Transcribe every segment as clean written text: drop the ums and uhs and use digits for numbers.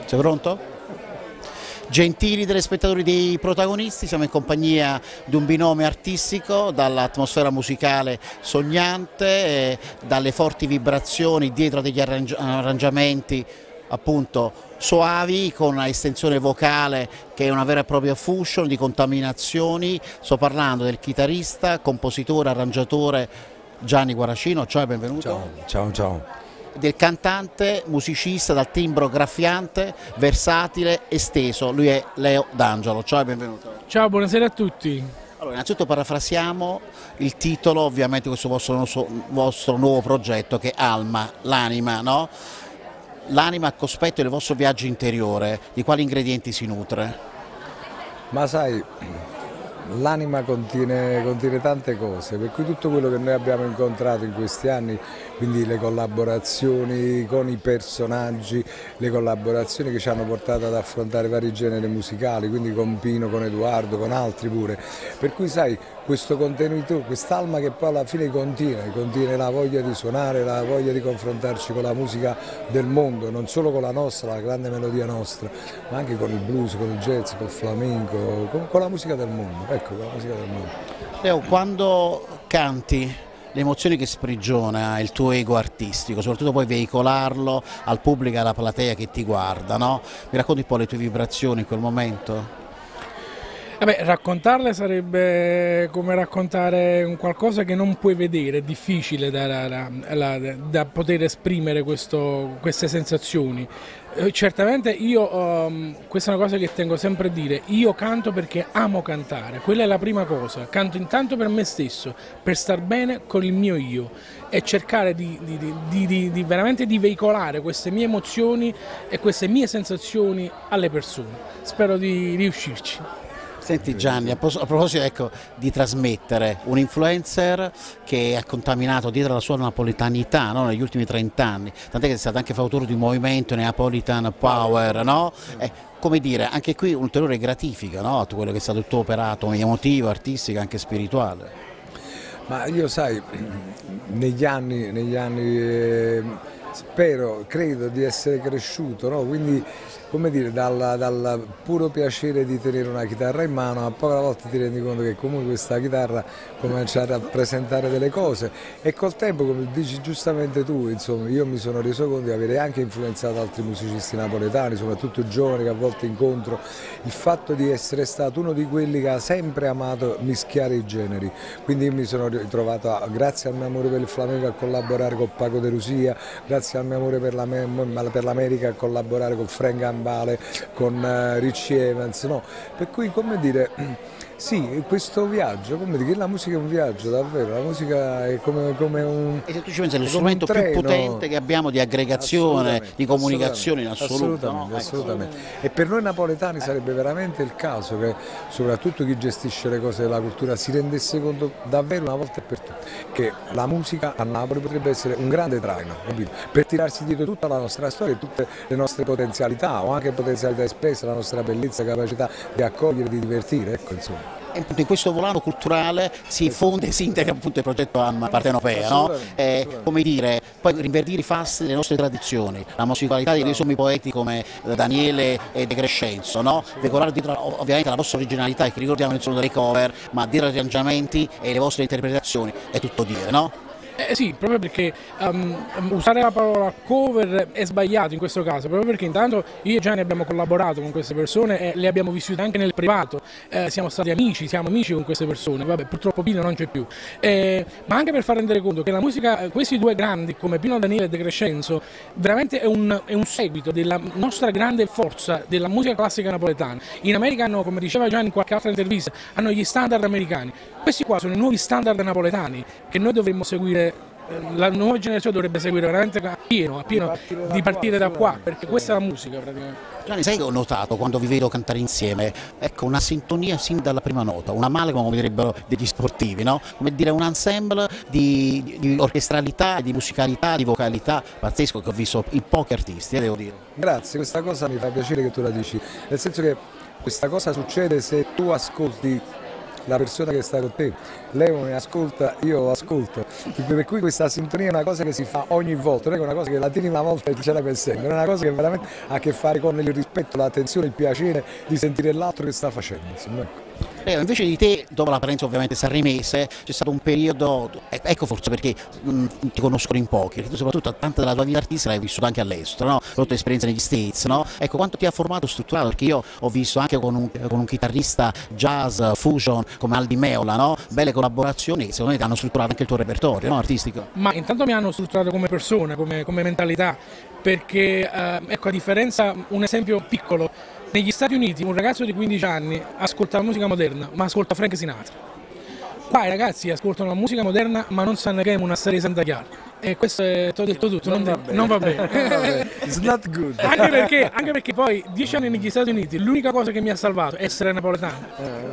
Sei pronto? Gentili telespettatori dei protagonisti, siamo in compagnia di un binomio artistico, dall'atmosfera musicale sognante, dalle forti vibrazioni dietro degli arrangiamenti appunto soavi, con una estensione vocale che è una vera e propria fusion di contaminazioni. Sto parlando del chitarrista, compositore, arrangiatore Gianni Guaracino. Ciao e benvenuto. Ciao. Del cantante, musicista dal timbro graffiante, versatile, esteso. Lui è Leo D'Angelo. Ciao e benvenuto. Ciao, buonasera a tutti. Allora, innanzitutto parafrasiamo il titolo ovviamente di questo vostro nuovo progetto, che è Alma, l'anima, no? L'anima a cospetto del vostro viaggio interiore, di quali ingredienti si nutre? Ma sai, l'anima contiene tante cose, per cui tutto quello che noi abbiamo incontrato in questi anni, quindi le collaborazioni con i personaggi, le collaborazioni che ci hanno portato ad affrontare vari generi musicali, quindi con Pino, con Edoardo, con altri pure, per cui sai, questo contenuto, quest'alma che poi alla fine contiene la voglia di suonare, la voglia di confrontarci con la musica del mondo, non solo con la nostra, la grande melodia nostra, ma anche con il blues, con il jazz, con il flamenco, con la musica del mondo. Ecco, con la musica del mondo. Leo, quando canti, le emozioni che sprigiona il tuo ego artistico, soprattutto poi veicolarlo al pubblico e alla platea che ti guarda, no? Mi racconti un po' le tue vibrazioni in quel momento? Raccontarle sarebbe come raccontare un qualcosa che non puoi vedere, è difficile da poter esprimere queste sensazioni. Certamente io, questa è una cosa che tengo sempre a dire, io canto perché amo cantare, quella è la prima cosa, canto intanto per me stesso, per star bene con il mio io e cercare veramente di veicolare queste mie emozioni e queste mie sensazioni alle persone. Spero di riuscirci. Senti Gianni, a proposito ecco, di trasmettere, un influencer che ha contaminato dietro la sua napoletanità, no? Negli ultimi 30 anni, tant'è che è stato anche fautore di un movimento Neapolitan Power, no? Come dire, anche qui un'ulteriore gratifica, no? A quello che è stato il tuo operato emotivo, artistico e anche spirituale. Ma io sai, negli anni credo di essere cresciuto, no? Quindi come dire, dal puro piacere di tenere una chitarra in mano, a poco alla volta ti rendi conto che comunque questa chitarra comincia a rappresentare delle cose e col tempo, come dici giustamente tu, insomma, io mi sono reso conto di avere anche influenzato altri musicisti napoletani, soprattutto giovani che a volte incontro, il fatto di essere stato uno di quelli che ha sempre amato mischiare i generi, quindi io mi sono ritrovato, grazie al mio amore per il flamenco, a collaborare con Paco de Lucia, grazie al mio amore per l'America, a collaborare con Frank Gambale, con Richie Evans, no? Per cui come dire, sì, questo viaggio, come dire, la musica è un viaggio davvero, la musica è come un... E se tu ci pensi, è lo strumento più potente che abbiamo di aggregazione, di comunicazione in assoluto. Assolutamente. E per noi napoletani sarebbe veramente il caso che soprattutto chi gestisce le cose della cultura si rendesse conto davvero una volta per tutte che la musica a Napoli potrebbe essere un grande traino, capito? Per tirarsi dietro tutta la nostra storia e tutte le nostre potenzialità, o anche potenzialità espresse, la nostra bellezza, capacità di accogliere, di divertire, ecco insomma. E in questo volano culturale si fonde e si integra appunto il progetto Alma Partenopea, no? Come dire, poi rinverdire i fasti delle nostre tradizioni, la musicalità dei sommi poeti come Daniele e De Crescenzo, no? Veicolare dietro ovviamente la vostra originalità, che ricordiamo che sono delle cover, ma dietro gli arrangiamenti e le vostre interpretazioni è tutto dire, no? Sì, proprio perché usare la parola cover è sbagliato in questo caso, proprio perché intanto io e Gianni abbiamo collaborato con queste persone e le abbiamo vissute anche nel privato, siamo stati amici, siamo amici con queste persone, vabbè purtroppo Pino non c'è più, ma anche per far rendere conto che la musica, questi due grandi come Pino Daniele e De Crescenzo, veramente è un seguito della nostra grande forza della musica classica napoletana. In America hanno, come diceva Gianni in qualche altra intervista, hanno gli standard americani, questi qua sono i nuovi standard napoletani che noi dovremmo seguire. La nuova generazione dovrebbe seguire veramente a pieno di partire da qua, perché questa è la musica praticamente. Gianni, sai che ho notato quando vi vedo cantare insieme? Ecco, una sintonia sin dalla prima nota, una amalgama come direbbero degli sportivi, no? Come dire un ensemble di orchestralità, di musicalità, di vocalità pazzesco che ho visto in pochi artisti, devo dire. Grazie, questa cosa mi fa piacere che tu la dici, nel senso che questa cosa succede se tu ascolti la persona che sta con te, lei mi ascolta, io ascolto, per cui questa sintonia è una cosa che si fa ogni volta, non è una cosa che la tieni una volta e ce l'hai per sempre, è una cosa che veramente ha a che fare con il rispetto, l'attenzione, il piacere di sentire l'altro che sta facendo, insomma, ecco. Invece di te, dopo la presenza ovviamente sanremese, c'è stato un periodo, ecco forse perché ti conoscono in pochi, perché tu soprattutto tanta della tua vita artistica l'hai vissuta anche all'estero, no? Hai avuto esperienza negli States, no? Ecco, quanto ti ha formato, strutturato, perché io ho visto anche con un chitarrista jazz, fusion, come Aldi Meola, no? Belle collaborazioni che secondo me ti hanno strutturato anche il tuo repertorio, no? Artistico. Ma intanto mi hanno strutturato come persona, come mentalità, perché ecco, a differenza, un esempio piccolo, negli Stati Uniti un ragazzo di 15 anni ascolta la musica moderna, ma ascolta Frank Sinatra. Qua i ragazzi ascoltano la musica moderna, ma non sanno che è una serie Santa Chiara. E questo è, ti ho detto tutto, non va bene. It's not good. Anche perché poi 10 anni negli Stati Uniti l'unica cosa che mi ha salvato è essere napoletano.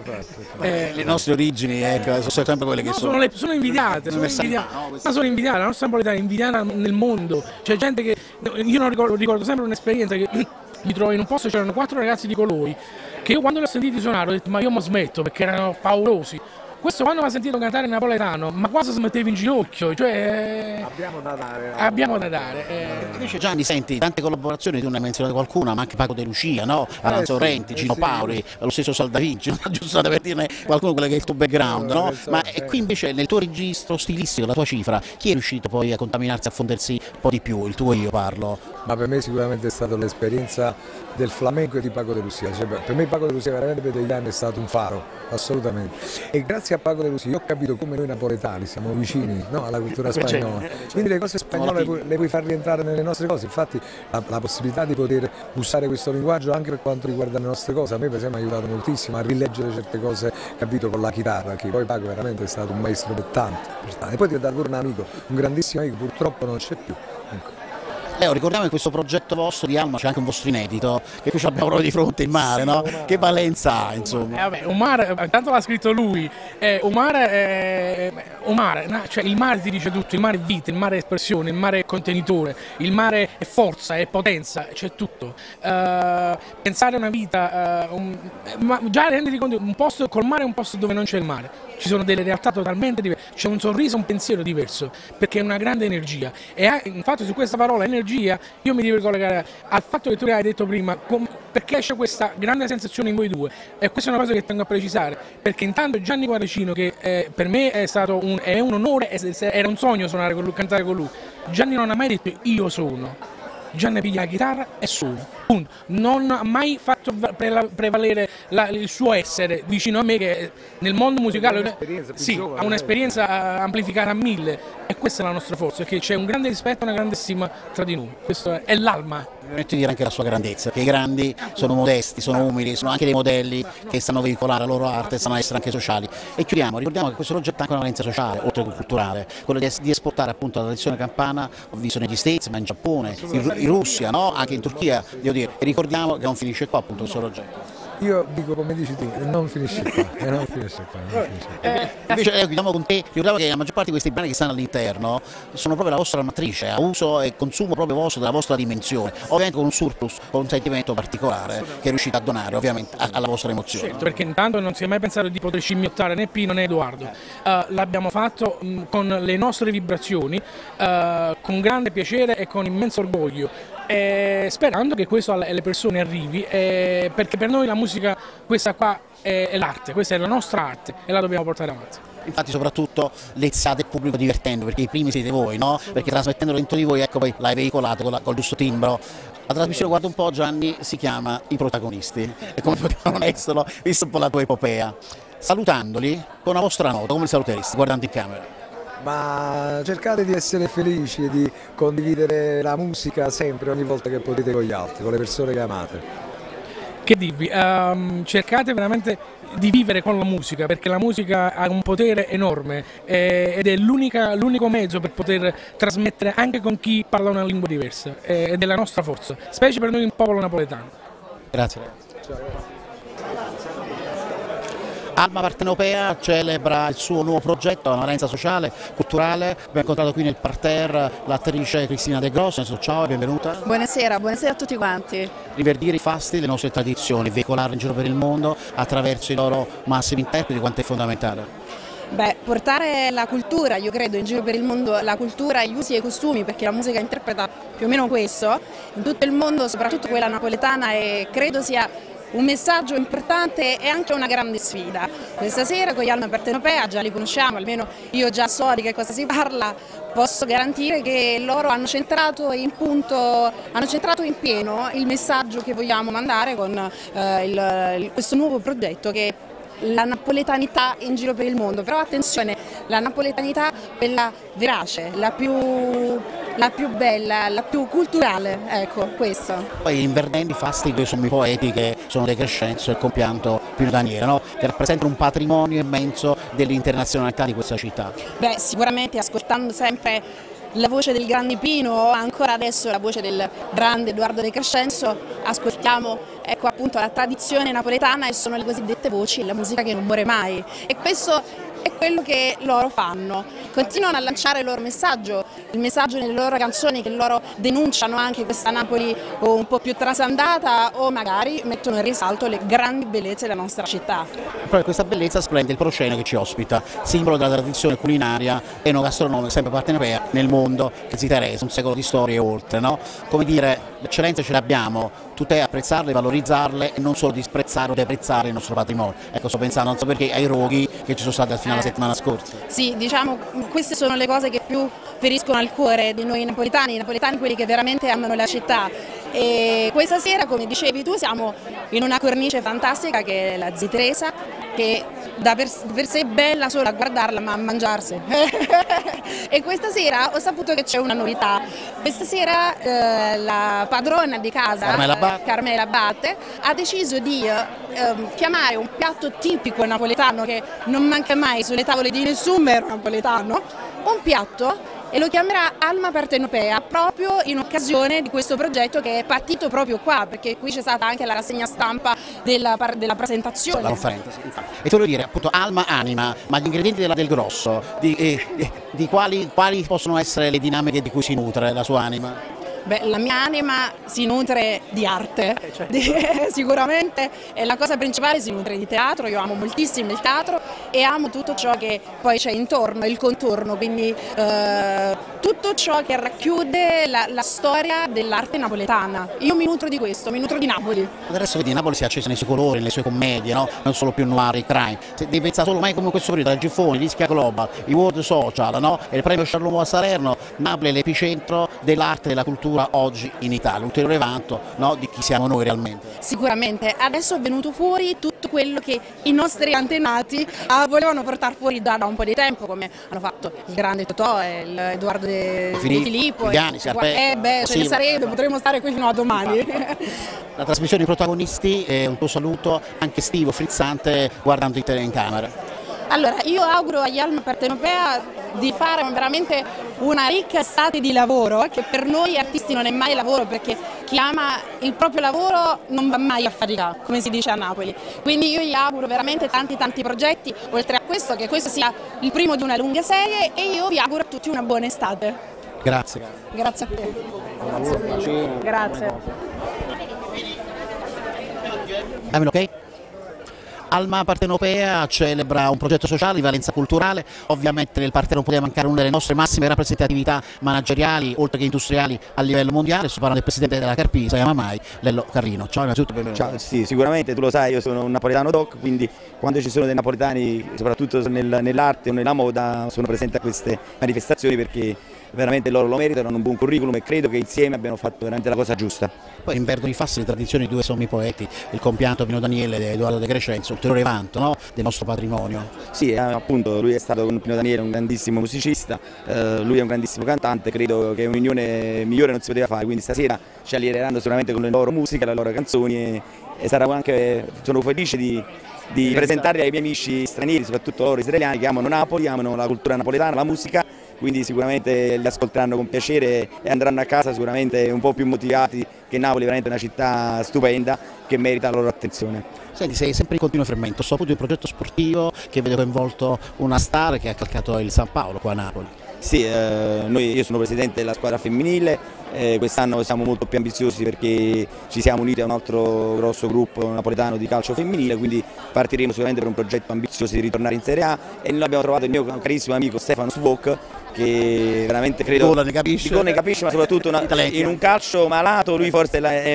Le nostre origini, ecco, sono sempre quelle che sono. Sono invidiate, ma sono invidiate, la nostra napoletana è invidiata nel mondo. C'è gente che, io non ricordo sempre un'esperienza che mi trovo in un posto, c'erano 4 ragazzi di colori che io quando li ho sentiti suonare ho detto ma io mi smetto perché erano paurosi. Questo quando mi ha sentito cantare in napoletano, ma quasi si metteva in ginocchio, cioè Abbiamo da dare. Abbiamo da dare. Invece Gianni, senti, tante collaborazioni, tu ne hai menzionato qualcuna, ma anche Paco De Lucia, no? Aranzo Renti, Gino Paoli, lo stesso Saldavinci, giusto per dirne qualcuno quello che è il tuo background, no? Ma qui invece nel tuo registro stilistico, la tua cifra, chi è riuscito poi a contaminarsi, a fondersi un po' di più? Il tuo io parlo. Ma per me sicuramente è stata l'esperienza del flamenco e di Paco De Lucia, cioè, per me Paco De Lucia veramente per degli anni è stato un faro, assolutamente, e grazie a Paco De Lucia io ho capito come noi napoletani siamo vicini, no, alla cultura spagnola, quindi le cose spagnole le puoi far rientrare nelle nostre cose, infatti la possibilità di poter usare questo linguaggio anche per quanto riguarda le nostre cose, a me per esempio ha aiutato moltissimo a rileggere certe cose, capito, con la chitarra, che poi Paco veramente è stato un maestro per tanti, e poi è diventato pure un amico, un grandissimo amico, purtroppo non c'è più, ecco. Ricordiamo che questo progetto vostro di Alma c'è anche un vostro inedito, che qui abbiamo proprio di fronte il mare, no? Che valenza ha, insomma? Vabbè, un mare, intanto l'ha scritto lui, un mare, cioè il mare ti dice tutto, il mare è vita, il mare è espressione, il mare è contenitore, il mare è forza, è potenza, c'è tutto. Pensare a una vita, ma già renditi conto, un posto col mare è un posto dove non c'è il mare, ci sono delle realtà totalmente diverse, c'è un sorriso, un pensiero diverso, perché è una grande energia. E infatti su questa parola energia io mi devo ricollegare al fatto che tu hai detto prima, perché c'è questa grande sensazione in voi due, e questa è una cosa che tengo a precisare, perché intanto Gianni Guaricino, che per me è stato un onore, era un sogno suonare con lui, cantare con lui. Gianni non ha mai detto io sono. Gianni piglia la chitarra e suona, punto. Non ha mai fatto prevalere il suo essere vicino a me, che nel mondo musicale ha un'esperienza amplificata a 1000, e questa è la nostra forza, che c'è un grande rispetto e una grande stima tra di noi, questo è l'alma. Permetti di dire anche la sua grandezza, che i grandi sono modesti, sono umili, sono anche dei modelli che sanno veicolare la loro arte, sanno essere anche sociali. E chiudiamo, ricordiamo che questo progetto ha anche una valenza sociale, oltre che culturale, quello di esportare appunto la tradizione campana, ho visto negli States, ma in Giappone, in Russia, no? Anche in Turchia, devo dire, e ricordiamo che non finisce qua appunto questo progetto. Io dico come dici tu, non finisce qua, non finisce qua. Invece chiudiamo con te, ricordiamo che la maggior parte di questi brani che stanno all'interno sono proprio la vostra matrice, a uso e consumo proprio vostro, della vostra dimensione, ovviamente con un surplus, con un sentimento particolare che riuscite a donare ovviamente alla vostra emozione. Certo, perché intanto non si è mai pensato di poter scimmiottare né Pino né Edoardo, l'abbiamo fatto con le nostre vibrazioni, con grande piacere e con immenso orgoglio. Sperando che questo alle persone arrivi, perché per noi la musica, questa qua è l'arte, questa è la nostra arte e la dobbiamo portare avanti. Infatti soprattutto lezzate il pubblico divertendo, perché i primi siete voi, no? Perché trasmettendolo dentro di voi, ecco, poi l'hai veicolato col giusto timbro. La trasmissione, guarda un po', Gianni, si chiama I Protagonisti, e come potevano non esserlo, visto un po' la tua epopea. Salutandoli con una vostra nota, come li saluteresti, guardando in camera? Ma cercate di essere felici e di condividere la musica sempre, ogni volta che potete, con gli altri, con le persone che amate. Che dirvi, cercate veramente di vivere con la musica, perché la musica ha un potere enorme ed è l'unico mezzo per poter trasmettere anche con chi parla una lingua diversa, ed è la nostra forza, specie per noi il popolo napoletano. Grazie ragazzi. Ciao, grazie. Alma Partenopea celebra il suo nuovo progetto, una valenza sociale, culturale. Abbiamo incontrato qui nel parterre l'attrice Cristina De Grosso. Ciao e benvenuta. Buonasera, buonasera a tutti quanti. Riverdire i fasti, le nostre tradizioni, veicolarle in giro per il mondo attraverso i loro massimi interpreti, quanto è fondamentale? Beh, portare la cultura, io credo, in giro per il mondo, la cultura, gli usi e i costumi, perché la musica interpreta più o meno questo, in tutto il mondo, soprattutto quella napoletana, e credo sia un messaggio importante e anche una grande sfida. Questa sera con gli Alma Partenopea, già li conosciamo, almeno io già so di che cosa si parla, posso garantire che loro hanno centrato in pieno il messaggio che vogliamo mandare con questo nuovo progetto, che è la napoletanità in giro per il mondo. Però attenzione, la napoletanità quella verace, la più bella, la più culturale, ecco, questo. Poi inverdendo i fasti, due sommi poeti che sono De Crescenzo e il compianto Pino Daniele, no? Che rappresentano un patrimonio immenso dell'internazionalità di questa città. Beh, sicuramente ascoltando sempre la voce del grande Pino, ancora adesso la voce del grande Edoardo De Crescenzo, ascoltiamo, ecco, appunto la tradizione napoletana, e sono le cosiddette voci, la musica che non muore mai, e questo è quello che loro fanno. Continuano a lanciare il loro messaggio, il messaggio nelle loro canzoni, che loro denunciano anche questa Napoli un po' più trasandata, o magari mettono in risalto le grandi bellezze della nostra città. Proprio questa bellezza splende il Proscenio che ci ospita, simbolo della tradizione culinaria e enogastronomica sempre partenopea nel mondo, che si interessa, un secolo di storia e oltre, no? Come dire, l'eccellenza ce l'abbiamo, tutto è apprezzarle, valorizzarle e non solo disprezzare o deprezzare il nostro patrimonio. Ecco, sto pensando, non so perché, ai roghi che ci sono stati al fine della settimana scorsa. Sì, diciamo, queste sono le cose che più feriscono al cuore di noi napoletani, quelli che veramente amano la città. E questa sera, come dicevi tu, siamo in una cornice fantastica che è la Ziteresa, che da per sé è bella solo a guardarla, ma a mangiarsi. E questa sera ho saputo che c'è una novità. Questa sera la padrona di casa, Carmela Abate, ha deciso di chiamare un piatto tipico napoletano che non manca mai sulle tavole di nessun vero napoletano, un piatto, e lo chiamerà Alma Partenopea, proprio in occasione di questo progetto che è partito proprio qua, perché qui c'è stata anche la rassegna stampa della presentazione. La conferenza, sì, infatti. E tu devi dire, appunto, Alma, anima, ma gli ingredienti del grosso, di quali possono essere le dinamiche di cui si nutre la sua anima? Beh, la mia anima si nutre di arte, sicuramente, e la cosa principale si nutre di teatro. Io amo moltissimo il teatro e amo tutto ciò che poi c'è intorno, il contorno, quindi tutto ciò che racchiude la storia dell'arte napoletana. Io mi nutro di questo, mi nutro di Napoli. Adesso vedi, Napoli si è accesa nei suoi colori, nelle sue commedie, no? Non solo più noir e crime. Devi pensare solo mai come questo periodo, tra Giffoni, l'Ischia Global, i World Social, no? E il premio Charlomo a Salerno, Napoli è l'epicentro dell'arte e della cultura oggi in Italia, un ulteriore vanto, no, di chi siamo noi realmente. Sicuramente, adesso è venuto fuori tutto quello che i nostri antenati volevano portare fuori da un po' di tempo, come hanno fatto il grande Totò e Edoardo De Filippo. Giuliani, Beh, ce ne sarebbe, potremmo stare qui fino a domani. La trasmissione dei protagonisti, un tuo saluto anche estivo, frizzante, guardando in telecamera. Allora, io auguro agli Alma Partenopea di fare veramente una ricca estate di lavoro, che per noi artisti non è mai lavoro, perché chi ama il proprio lavoro non va mai a faticare, come si dice a Napoli. Quindi io gli auguro veramente tanti progetti, oltre a questo, che questo sia il primo di una lunga serie, e io vi auguro a tutti una buona estate. Grazie. Grazie a te. Grazie. Ok? Alma Partenopea celebra un progetto sociale di valenza culturale, ovviamente nel parterre non poteva mancare una delle nostre massime rappresentatività manageriali oltre che industriali a livello mondiale. Sto parlando del presidente della Carpisa, Yamamai, Lello Carrino. Ciao, innanzitutto benvenuto. Ciao, sì, sicuramente tu lo sai, io sono un napoletano doc, quindi quando ci sono dei napoletani, soprattutto nell'arte o nella moda, sono presente a queste manifestazioni perché veramente loro lo meritano, hanno un buon curriculum e credo che insieme abbiano fatto veramente la cosa giusta. Poi invertono i fasti le tradizioni di due sommi poeti, il compianto Pino Daniele ed Edoardo De Crescenzo, ulteriore vanto, no, del nostro patrimonio. Sì, appunto lui è stato con Pino Daniele un grandissimo musicista, lui è un grandissimo cantante, credo che un'unione migliore non si poteva fare, quindi stasera ci allieneranno sicuramente con le loro musiche, le loro canzoni e sono felice di presentarli ai miei amici stranieri, soprattutto loro israeliani, che amano Napoli, amano la cultura napoletana, la musica, quindi sicuramente li ascolteranno con piacere e andranno a casa sicuramente un po' più motivati che Napoli è veramente una città stupenda che merita la loro attenzione. Senti, sei sempre in continuo fermento, sto appunto di un progetto sportivo che vede coinvolto una star che ha calcato il San Paolo qua a Napoli. Sì, io sono presidente della squadra femminile, quest'anno siamo molto più ambiziosi perché ci siamo uniti a un altro grosso gruppo napoletano di calcio femminile, quindi partiremo sicuramente per un progetto ambizioso di ritornare in Serie A e noi abbiamo trovato il mio carissimo amico Stefano Svok, che veramente credo ne capisce, ma soprattutto in un calcio malato lui forse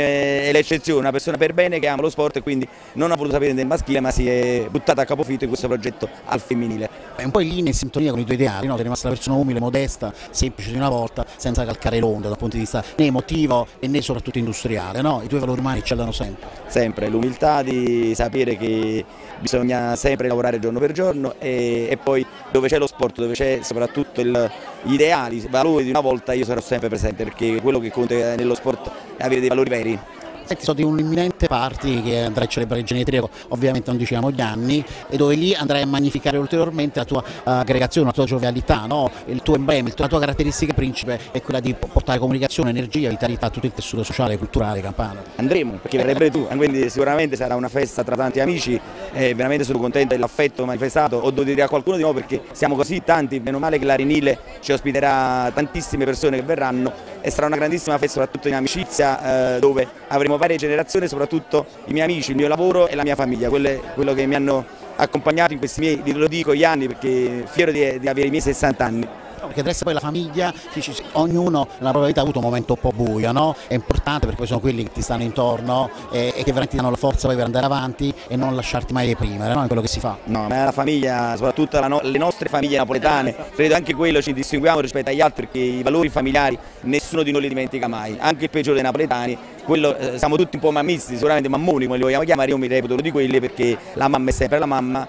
è l'eccezione, una persona per bene che ama lo sport e quindi non ha voluto sapere del maschile ma si è buttata a capofitto in questo progetto al femminile. È un po' in linea, in sintonia con i tuoi ideali, no? Sei rimasta una persona umile, modesta, semplice di una volta, senza calcare l'onda dal punto di vista né emotivo e né soprattutto industriale, no? I tuoi valori umani eccellono sempre. Sempre, l'umiltà di sapere che bisogna sempre lavorare giorno per giorno e poi dove c'è lo sport, dove c'è soprattutto gli ideali, i valori di una volta, io sarò sempre presente perché quello che conta nello sport è avere dei valori veri. Senti, so di un imminente party che andrai a celebrare il Genetriaco, ovviamente non diciamo gli anni, e dove lì andrai a magnificare ulteriormente la tua aggregazione, la tua giovialità, no? Il tuo emblema, la tua caratteristica principe è quella di portare comunicazione, energia, vitalità a tutto il tessuto sociale e culturale campano. Andremo, perché verrebbe tu, quindi sicuramente sarà una festa tra tanti amici e veramente sono contento dell'affetto manifestato, o devo dire a qualcuno di noi perché siamo così tanti, meno male che l'Arenile ci ospiterà tantissime persone che verranno e sarà una grandissima festa soprattutto in amicizia dove avremo varie generazioni, soprattutto i miei amici, il mio lavoro e la mia famiglia, quello che mi hanno accompagnato in questi miei, lo dico, gli anni, perché fiero di avere i miei 60 anni. Perché adesso poi la famiglia, ognuno nella propria vita ha avuto un momento un po' buio, no? È importante perché sono quelli che ti stanno intorno e che veramente ti danno la forza poi per andare avanti e non lasciarti mai deprimere, no? È quello che si fa. No, ma la famiglia, soprattutto le nostre famiglie napoletane, credo anche quello ci distinguiamo rispetto agli altri, perché i valori familiari nessuno di noi li dimentica mai, anche il peggiore dei napoletani, siamo tutti un po' mammisti, sicuramente mammoni come li vogliamo chiamare, io mi reputo uno di quelli perché la mamma è sempre la mamma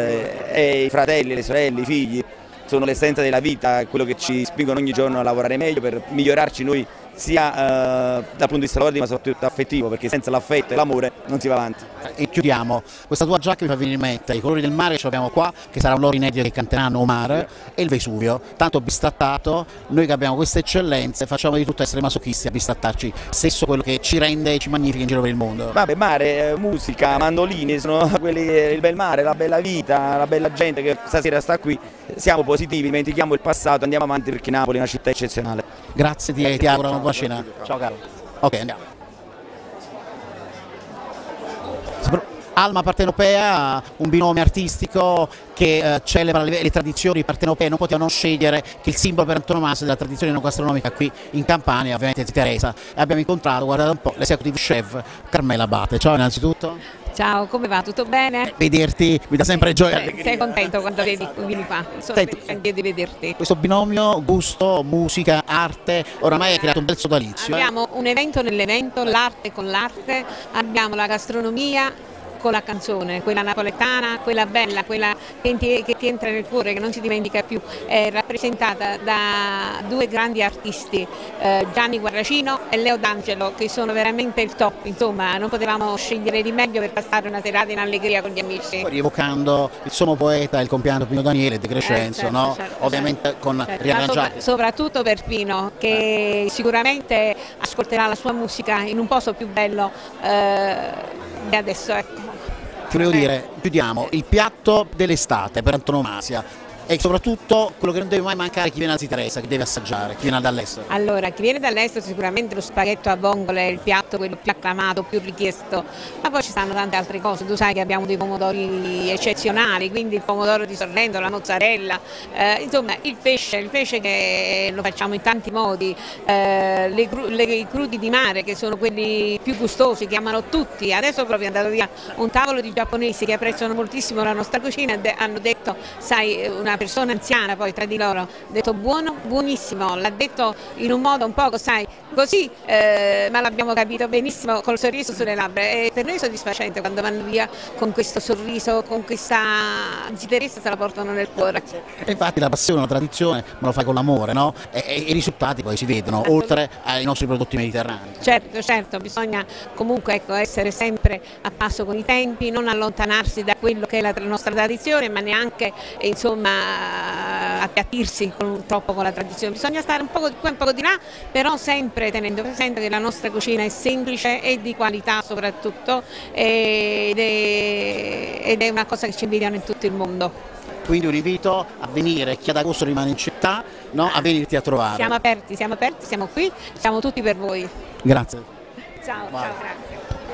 e i fratelli, le sorelle, i figli sono l'essenza della vita, quello che ci spingono ogni giorno a lavorare meglio per migliorarci noi sia dal punto di vista lavorativo ma soprattutto affettivo, perché senza l'affetto e l'amore non si va avanti. E chiudiamo, questa tua giacca mi fa venire in mente i colori del mare che ce l'abbiamo qua, che sarà un loro inedito che canteranno Omar, e il Vesuvio, tanto bistrattato, noi che abbiamo queste eccellenze facciamo di tutto essere masochisti a bistrattarci, stesso quello che ci rende e ci magnifica in giro per il mondo. Vabbè, mare, musica, mandolini, sono quelli, il bel mare, la bella vita, la bella gente che stasera sta qui, siamo positivi, dimentichiamo il passato, andiamo avanti perché Napoli è una città eccezionale. Grazie, ti auguro una buona cena. Ciao caro. Ok, andiamo. Alma Partenopea, un binomio artistico che celebra le tradizioni partenopee, non poteva non scegliere che il simbolo per antonomasia della tradizione enogastronomica qui in Campania, ovviamente di Teresa. E abbiamo incontrato, guardate un po', l'executive chef Carmela Abate. Ciao innanzitutto. Ciao, come va? Tutto bene? Vederti mi dà sempre gioia e allegria. Sei contento quando vieni qua? Sono felice di vederti. Questo binomio gusto, musica, arte, oramai hai creato un bel sodalizio. Abbiamo un evento nell'evento, l'arte con l'arte, abbiamo la gastronomia con la canzone, quella napoletana, quella bella, quella che ti entra nel cuore, che non si dimentica più, è rappresentata da due grandi artisti, Gianni Guarracino e Leo D'Angelo, che sono veramente il top, insomma non potevamo scegliere di meglio per passare una serata in allegria con gli amici. Poi rievocando il sommo poeta, il compianto Pino Daniele De Crescenzo, certo, no? certo, ovviamente con riarrangiati. Soprattutto per Pino, che sicuramente ascolterà la sua musica in un posto più bello di adesso, ecco. Ti volevo dire, chiudiamo, il piatto dell'estate per antonomasia e soprattutto quello che non deve mai mancare chi viene a Teresa, che deve assaggiare, chi viene dall'estero. Allora, chi viene dall'estero sicuramente lo spaghetto a vongole è il piatto quello più acclamato, più richiesto, ma poi ci stanno tante altre cose, tu sai che abbiamo dei pomodori eccezionali, quindi il pomodoro di Sorrento, la mozzarella, insomma il pesce che lo facciamo in tanti modi, i crudi di mare che sono quelli più gustosi, che amano tutti. Adesso proprio è andato via un tavolo di giapponesi che apprezzano moltissimo la nostra cucina e hanno detto, sai, una persona anziana poi tra di loro, ha detto buono, buonissimo, l'ha detto in un modo un poco, sai, così, ma l'abbiamo capito benissimo col sorriso sulle labbra e per noi è soddisfacente quando vanno via con questo sorriso, con questa zitterezza, se la portano nel cuore. E infatti la passione, la tradizione, ma lo fai con l'amore, no? E i risultati poi si vedono, oltre ai nostri prodotti mediterranei. Certo, bisogna comunque essere sempre a passo con i tempi, non allontanarsi da quello che è la nostra tradizione, ma neanche insomma appiattirsi troppo con la tradizione, bisogna stare un poco di qua, un poco di là, però sempre tenendo presente che la nostra cucina è semplice e di qualità soprattutto, ed è una cosa che ci invidiano in tutto il mondo. Quindi un invito a venire, chi ad agosto rimane in città, no, a venirti a trovare. Siamo aperti, siamo qui, siamo tutti per voi. Grazie. Ciao, Vai. ciao, grazie.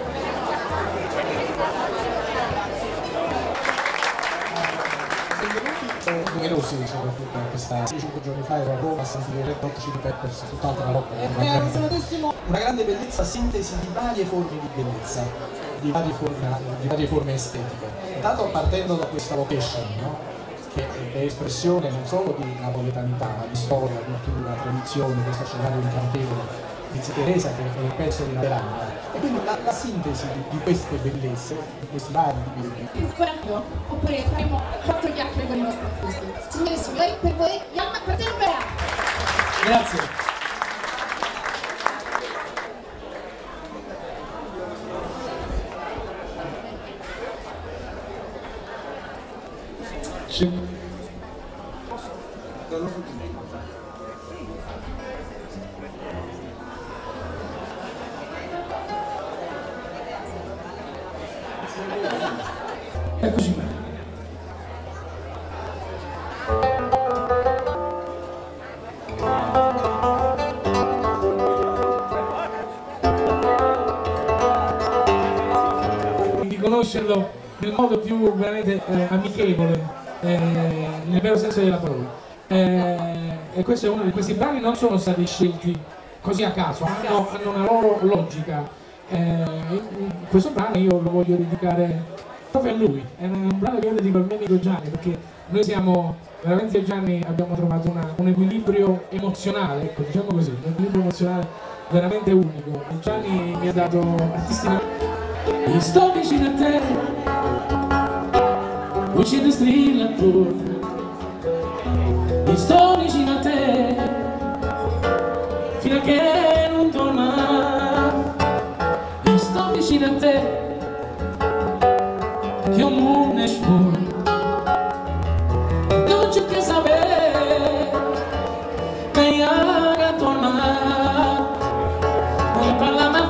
Numerosi soprattutto questa 5 giorni fa ero a Roma a sentire i Red Hot Chili Peppers, tutt'altra roba, una grande bellezza, sintesi di varie forme di bellezza, di varie forme estetiche. Intanto partendo da questa location, no? Che è espressione non solo di napoletanità, ma di storia, cultura, tradizione, questo scenario incantevole di Zia Teresa che è il pezzo di Napoleone. E quindi la sintesi di queste bellezze, di questi vari tipi di Ancora oppure faremo 4 chiacchiere con i nostri artisti. Signore e signori, per voi Yann Partenoverà. Grazie. Eccoci qua. Di conoscerlo nel modo più veramente amichevole, nel vero senso della parola. E questo è uno di questi brani, non sono stati scelti così a caso, hanno una loro logica. Questo brano io lo voglio dedicare proprio a lui, è un brano che io dedico al mio amico Gianni, perché noi siamo veramente, io e Gianni abbiamo trovato un equilibrio emozionale, ecco, diciamo così, un equilibrio emozionale veramente unico. E Gianni mi ha dato artisticamente. Io sto vicino a te, voce di strilla attorno. Io sto vicino a te, fino a che non torna. Io sto vicino a te, che un mondo è spuro. Non c'è che sapere, che io che torna. Non parla mai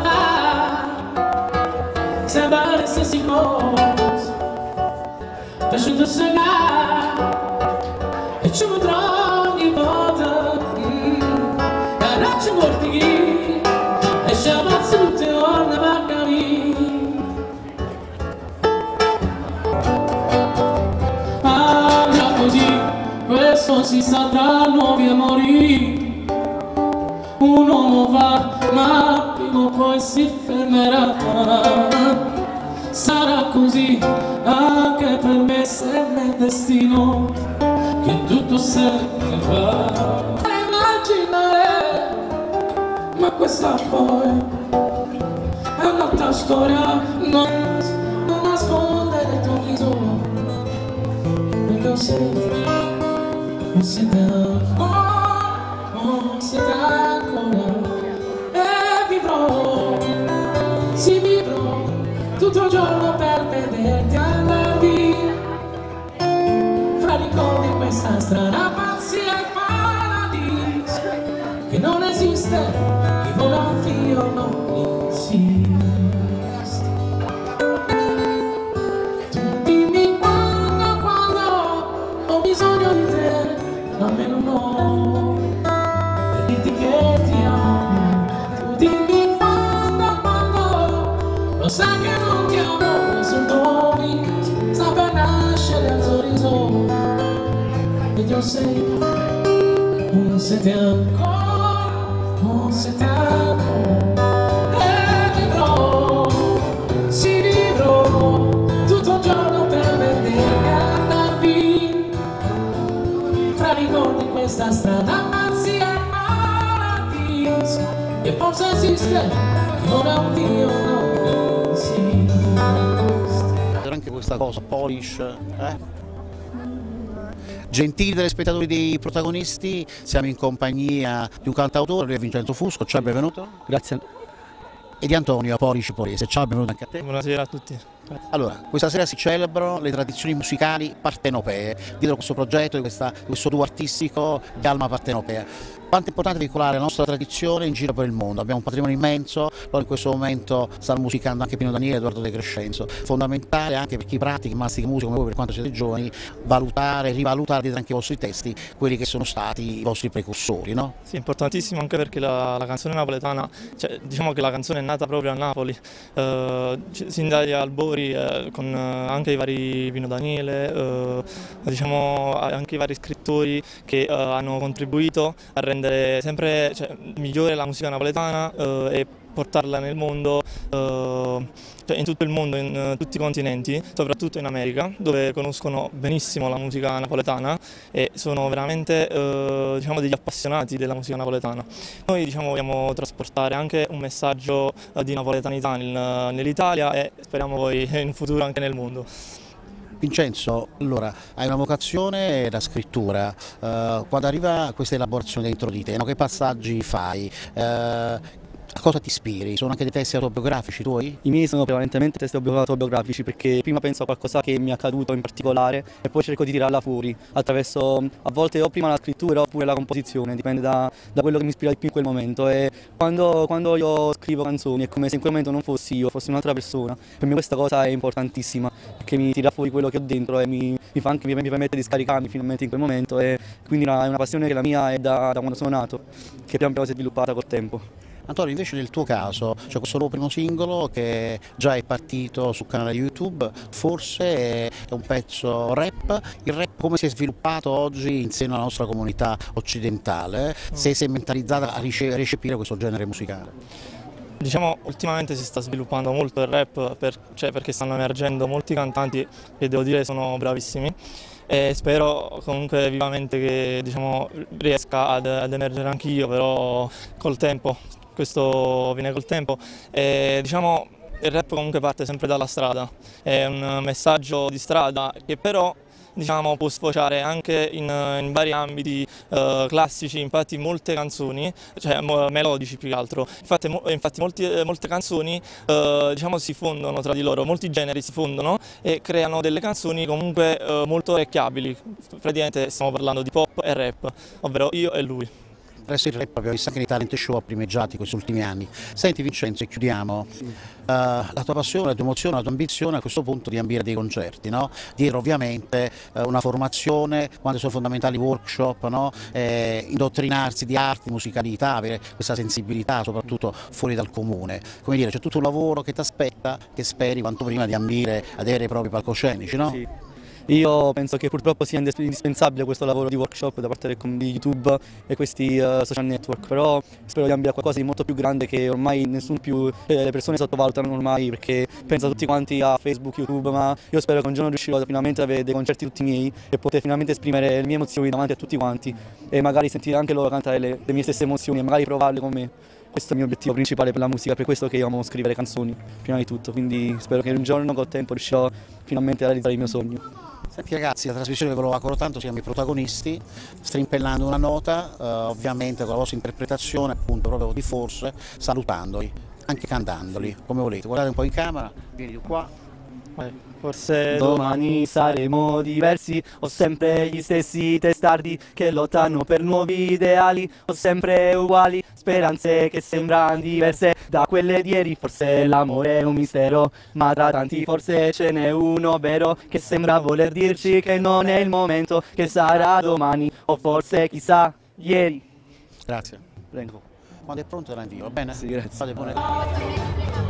fa, sembra le stesse cose. Lasciando segare, e ci vedrò ogni volta. Caracci morti chi, e ci ammazzo tutte le ore per capire. Parla così, questo si sa tra nuovi amori. Un uomo va, ma prima o poi si fermerà. Sarà così, anche per me se nel destino che tutto se ne va. Immaginare, ma questa poi è un'altra storia. Non nascondere il tuo viso, perché ho sentito, non siete ancora, non siete ancora. E vivrò, sì vivrò tutto il giorno per vederti andare via, fra ricordi in questa strana pazzia e paradiso, che non esiste, chi vola un filo non insiste. Tu dimmi quando ho bisogno di te, almeno no, per dirti che ti amo. Tu dimmi quando lo sai che non ti amo, sono domini, sta per nascere al sorriso. E io sei, non siete ancora, non siete ancora. E vivrò, sì vivrò, tutto il giorno per vederti andar via, fra ricordi questa strada pazzia e paradiso, e forse esiste, che ora un Dio non esiste. Anche questa cosa, Polish, Gentili telespettatori dei protagonisti, siamo in compagnia di un cantautore, lui è Vincenzo Fusco, ciao, benvenuto. Grazie. E di Antonio Polish Polese, ciao, benvenuto anche a te. Buonasera a tutti. Allora, questa sera si celebrano le tradizioni musicali partenopee, dietro questo progetto, di questo duo artistico di Alma Partenopea. Quanto è importante veicolare la nostra tradizione in giro per il mondo, abbiamo un patrimonio immenso, in questo momento stanno musicando anche Pino Daniele e Edoardo De Crescenzo, fondamentale anche per chi pratica, mastica musica come voi per quanto siete giovani, valutare, rivalutare dietro anche i vostri testi, quelli che sono stati i vostri precursori, no? Sì, importantissimo anche perché la canzone napoletana, cioè, diciamo che la canzone è nata proprio a Napoli, sin dagli albori con anche i vari Pino Daniele, diciamo anche i vari scrittori che hanno contribuito a rendere sempre migliore la musica napoletana e portarla nel mondo, cioè in tutto il mondo, in tutti i continenti, soprattutto in America, dove conoscono benissimo la musica napoletana e sono veramente diciamo, degli appassionati della musica napoletana. Noi vogliamo trasportare anche un messaggio di napoletanità nell'Italia e speriamo poi in futuro anche nel mondo. Vincenzo, allora, hai una vocazione da scrittura, quando arriva questa elaborazione dentro di te, no? Che passaggi fai? A cosa ti ispiri? Sono anche dei testi autobiografici tuoi? I miei sono prevalentemente testi autobiografici perché prima penso a qualcosa che mi è accaduto in particolare e poi cerco di tirarla fuori attraverso, a volte o prima la scrittura oppure la composizione, dipende da quello che mi ispira di più in quel momento. E quando io scrivo canzoni è come se in quel momento non fossi io, fossi un'altra persona. Per me questa cosa è importantissima perché mi tira fuori quello che ho dentro e mi permette di scaricarmi finalmente in quel momento, e quindi è una passione che la mia è da quando sono nato, che pian piano si è sviluppata col tempo. Antonio, invece nel tuo caso c'è questo nuovo primo singolo che già è partito sul canale YouTube, forse è un pezzo rap. Il rap come si è sviluppato oggi in seno alla nostra comunità occidentale? Se si è mentalizzata a recepire questo genere musicale? Diciamo, ultimamente si sta sviluppando molto il rap perché stanno emergendo molti cantanti che devo dire sono bravissimi. E spero comunque vivamente che diciamo, riesca ad emergere anch'io, però col tempo, questo viene col tempo. E, diciamo, il rap comunque parte sempre dalla strada, è un messaggio di strada che però diciamo, può sfociare anche in vari ambiti classici. Infatti molte canzoni, cioè melodici più che altro, infatti molte canzoni diciamo, si fondono tra di loro, molti generi si fondono e creano delle canzoni comunque molto orecchiabili. Praticamente stiamo parlando di pop e rap, ovvero io e lui. Adesso il rap abbiamo visto anche nei talent show primeggiati questi ultimi anni. Senti Vincenzo, e chiudiamo, la tua passione, la tua emozione, la tua ambizione a questo punto di ambire dei concerti, no? Dietro ovviamente una formazione, quando sono fondamentali workshop, no? Indottrinarsi di arti, musicalità, avere questa sensibilità soprattutto fuori dal comune. Come dire, c'è tutto un lavoro che ti aspetta, che speri quanto prima di ambire ad avere i propri palcoscenici, no? Sì. Io penso che purtroppo sia indispensabile questo lavoro di workshop da parte di YouTube e questi social network, però spero di ambire a qualcosa di molto più grande che ormai le persone sottovalutano ormai, perché pensano tutti quanti a Facebook, YouTube, ma io spero che un giorno riuscirò finalmente ad avere dei concerti tutti miei e poter finalmente esprimere le mie emozioni davanti a tutti quanti e magari sentire anche loro cantare le mie stesse emozioni e magari provarle con me. Questo è il mio obiettivo principale per la musica, per questo che io amo scrivere canzoni, prima di tutto, quindi spero che un giorno col tempo riuscirò finalmente a realizzare il mio sogno. Senti ragazzi, la trasmissione che ve lo auguro tanto, siamo i protagonisti, strimpellando una nota, ovviamente con la vostra interpretazione appunto proprio di forse, salutandoli, anche cantandoli, come volete. Guardate un po' in camera, vieni qua. Forse domani saremo diversi, ho sempre gli stessi testardi che lottano per nuovi ideali, ho sempre uguali speranze che sembrano diverse da quelle di ieri. Forse l'amore è un mistero, ma tra tanti forse ce n'è uno vero, che sembra voler dirci che non è il momento, che sarà domani o forse chissà ieri. Grazie. Prego. Quando è pronto la invio, va bene? Sì, grazie. Fate buone...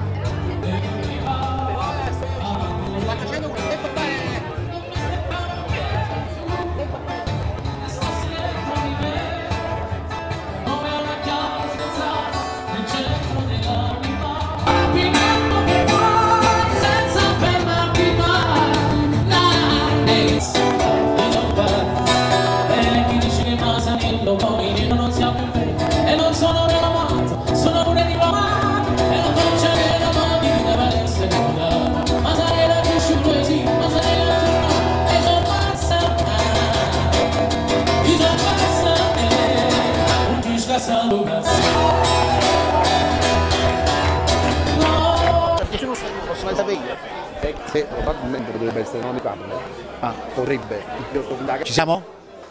anche se probabilmente potrebbe essere non potrebbe. Ci siamo?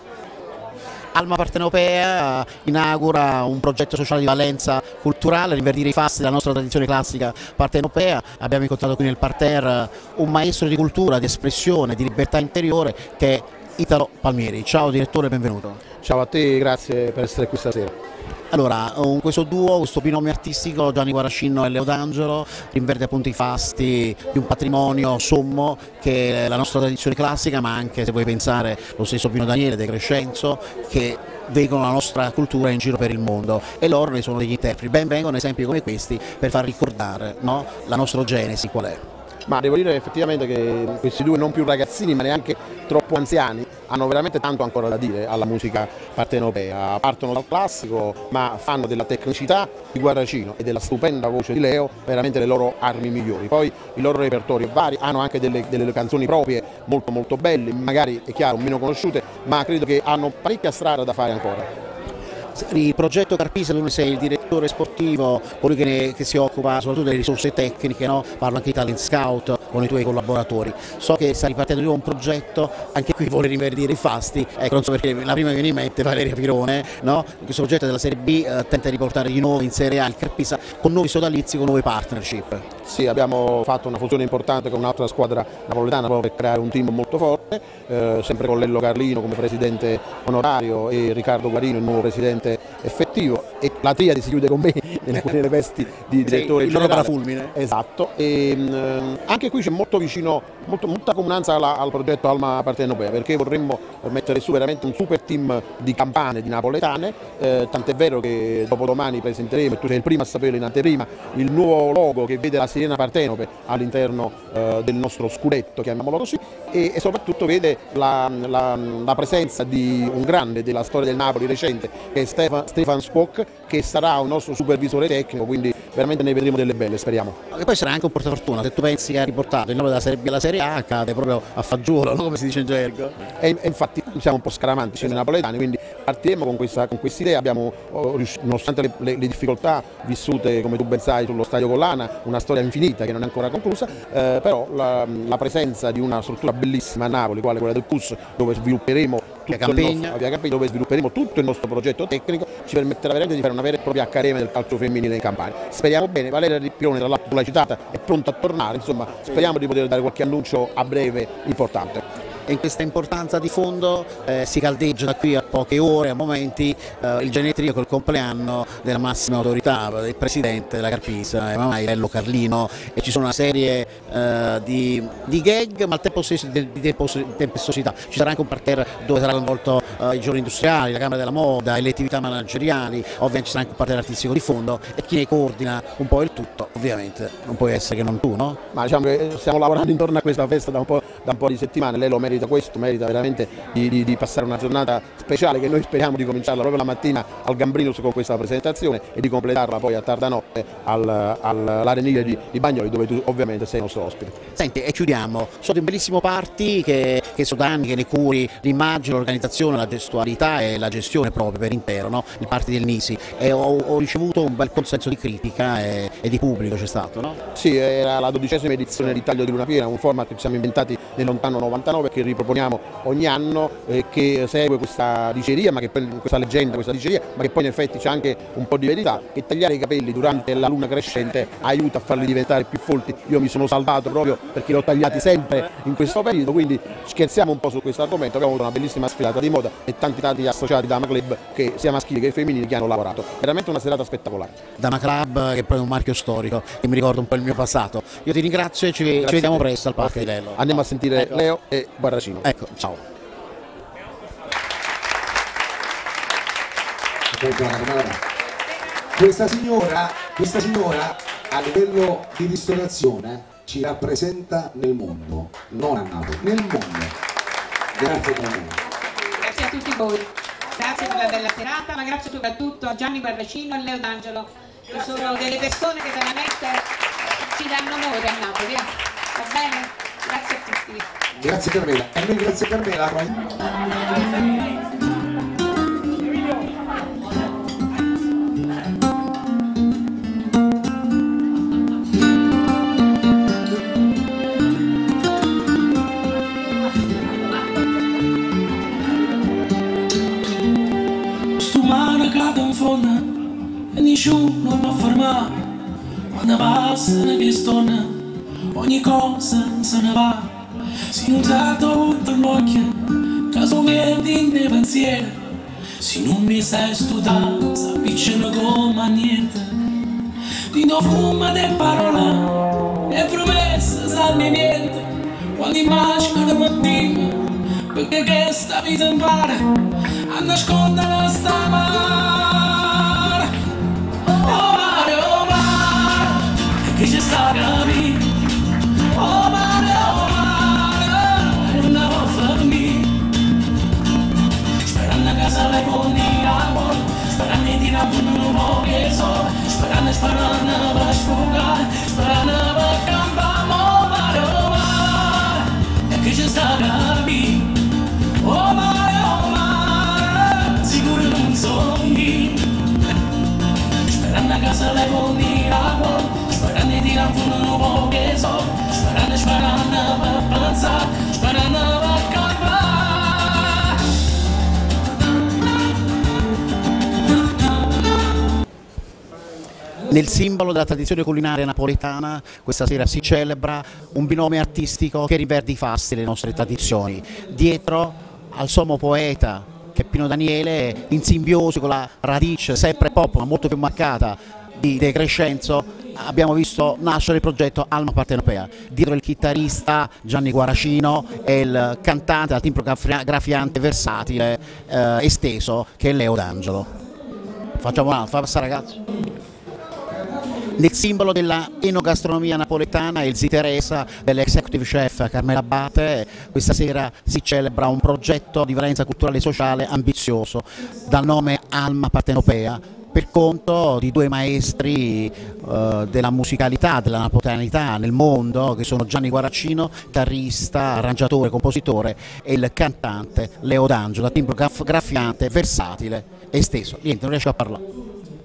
Alma Partenopea inaugura un progetto sociale di valenza culturale, rinverdire i fasti della nostra tradizione classica partenopea. Abbiamo incontrato qui nel parterre un maestro di cultura, di espressione, di libertà interiore che è Italo Palmieri. Ciao direttore, benvenuto. Ciao a te, grazie per essere qui stasera. Allora, questo duo, questo binomio artistico, Gianni Guarascino e Leo D'Angelo, rinverde appunto i fasti di un patrimonio sommo che è la nostra tradizione classica, ma anche, se vuoi pensare, lo stesso Pino Daniele, De Crescenzo, che vengono la nostra cultura in giro per il mondo, e loro ne sono degli interpreti. Ben vengono esempi come questi per far ricordare, no, la nostra genesi qual è. Ma devo dire effettivamente che questi due non più ragazzini ma neanche troppo anziani hanno veramente tanto ancora da dire alla musica partenopea. Partono dal classico ma fanno della tecnicità di Guarascino e della stupenda voce di Leo veramente le loro armi migliori. Poi il loro repertorio è vario, hanno anche delle canzoni proprie molto belle, magari è chiaro meno conosciute, ma credo che hanno parecchia strada da fare ancora. Il progetto Carpisa, tu sei il direttore sportivo, colui che si occupa soprattutto delle risorse tecniche, no? Parlo anche di Talent Scout con i tuoi collaboratori. So che sta ripartendo di un progetto, anche qui vuole rinverdire i fasti, ecco, non so perché la prima che viene in mente Valeria Pirone, no? Questo progetto della Serie B tenta di portare di nuovo in Serie A il Carpisa con nuovi sodalizi, con nuove partnership. Sì, abbiamo fatto una fusione importante con un'altra squadra napoletana proprio per creare un team molto forte, sempre con Lello Carlino come presidente onorario e Riccardo Guarino il nuovo presidente effettivo, e la triade si chiude con me nelle vesti di direttore generale. Parafulmine. Esatto, e anche qui c'è molta comunanza al progetto Alma Partenopea, perché vorremmo mettere su veramente un super team di campane, di napoletane, tant'è vero che dopodomani presenteremo, e tu sei il primo a saperlo in anteprima, il nuovo logo che vede la sirena partenope all'interno del nostro scudetto, chiamiamolo così, e soprattutto vede la presenza di un grande della storia del Napoli recente, che è Stefan Spock, che sarà un nostro supervisore tecnico, quindi veramente ne vedremo delle belle, speriamo. E poi sarà anche un portafortuna, se tu pensi che ha riportato il nome della Serie B alla Serie A, cade proprio a fagiolo, no? Come si dice in gergo. E infatti siamo un po' scaramantici noi napoletani, quindi partiremo con questa idea. Abbiamo, nonostante le difficoltà vissute, come tu ben sai, sullo Stadio Collana, una storia infinita che non è ancora conclusa, però la presenza di una struttura bellissima a Napoli, quale quella del CUS, dove svilupperemo tutto il nostro progetto tecnico, ci permetterà veramente di fare una vera e propria accademia del calcio femminile in Campania. Speriamo bene. Valeria Rippione, tra l'altro l'ha citata, è pronta a tornare, insomma speriamo di poter dare qualche annuncio a breve importante. E in questa importanza di fondo si caldeggia da qui a poche ore, a momenti, il genetriaco, il compleanno della massima autorità, del presidente della Carpisa, Lello Carlino, e ci sono una serie di gag, ma al tempo stesso di tempestosità. Ci sarà anche un parterre dove sarà coinvolto i giorni industriali, la Camera della Moda e le attività manageriali, ovviamente ci sarà anche un parterre artistico di fondo, e chi ne coordina un po' il tutto, ovviamente non puoi essere che non tu, no? Ma diciamo che stiamo lavorando intorno a questa festa da un po' di settimane. Lei lo merita questo, merita veramente di passare una giornata speciale, che noi speriamo di cominciarla proprio la mattina al Gambrinus con questa presentazione e di completarla poi a tarda notte all'Arenile di Bagnoli, dove tu ovviamente sei il nostro ospite. Senti, e chiudiamo, sono un bellissimo party che sono anni che ne curi l'immagine, l'organizzazione, la gestualità e la gestione proprio per intero, no? Il party del Nisi, e ho ricevuto un bel consenso di critica e di pubblico, c'è stato, no? Sì, era la 12ª edizione di Taglio di Luna Piena, un format che ci siamo inventati nel lontano 99, che riproponiamo ogni anno, che segue questa diceria, questa leggenda, questa diceria, ma che poi in effetti c'è anche un po' di verità, che tagliare i capelli durante la luna crescente aiuta a farli diventare più folti. Io mi sono salvato proprio perché li ho tagliati sempre in questo periodo, quindi scherziamo un po' su questo argomento. Abbiamo avuto una bellissima sfilata di moda e tanti associati Dama Club, che sia maschili che femminili, che hanno lavorato. Veramente una serata spettacolare. Dama Club, che è proprio un marchio storico, che mi ricorda un po' il mio passato. Io ti ringrazio e ci vediamo presto al Parco di Lello. Andiamo a sentire Leo e Guarascino. Ecco, ciao. Questa signora a livello di ristorazione ci rappresenta nel mondo, non a Napoli, nel mondo. Grazie a tutti voi, grazie per la bella serata, ma grazie soprattutto a Gianni Guarascino e Leo D'Angelo, che sono delle persone che veramente ci danno onore a Napoli. Va bene? Grazie a tutti. Grazie Carmela. E noi grazie Carmela. confonde e nessuno può fermare. Quando passa che storna, ogni cosa se ne va. Si non tratto tutto l'occhio, caso verdi nei pensieri. Se non mi sai studiare, s'appicciano come niente. Di no fuma de parole e promesse sanno niente. Quando immagino da mattina, perché questa vita impara a nascondere la stamare. Oh mare, che ci sta a capire. Oh mare, non la può fermare. Sperando a casa le poni amore, sperando di non può che so. Sperando per sfogare, sperando per campare. Oh mare, e che ci sta a capire. Oh mare, sicuro non sogni. Sperando a casa le poni amore, sperando di non può che so. Sperando per pensare, sperando per campare. Nel simbolo della tradizione culinaria napoletana questa sera si celebra un binomio artistico che riverde i fasti delle nostre tradizioni. Dietro al sommo poeta che è Pino Daniele, in simbiosi con la radice sempre pop ma molto più marcata di De Crescenzo, abbiamo visto nascere il progetto Alma Partenopea. Dietro il chitarrista Gianni Guaracino e il cantante dal timbro graffiante versatile esteso che è Leo D'Angelo. Facciamo un altro, fa passare ragazzi. Nel simbolo della enogastronomia napoletana, il Ziteresa dell'executive chef Carmela Abate, questa sera si celebra un progetto di valenza culturale e sociale ambizioso dal nome Alma Partenopea, per conto di due maestri della musicalità, della napoletanità nel mondo, che sono Gianni Guaracino, chitarrista, arrangiatore, compositore, e il cantante Leo D'Angelo, da timbro graffiante, versatile, esteso. Niente, non riesco a parlare.